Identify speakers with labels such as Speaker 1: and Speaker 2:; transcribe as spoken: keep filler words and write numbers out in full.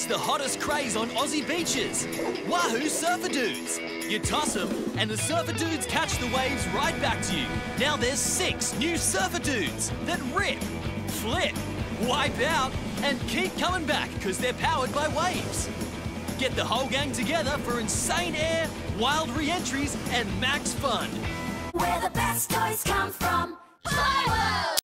Speaker 1: the hottest craze on Aussie beaches. Wahu surfer dudes. You toss them and the surfer dudes catch the waves right back to you. Now there's six new surfer dudes that rip, flip, wipe out and keep coming back because they're powered by waves. Get the whole gang together for insane air, wild re-entries and max fun.
Speaker 2: Where the best toys come from. Wahu!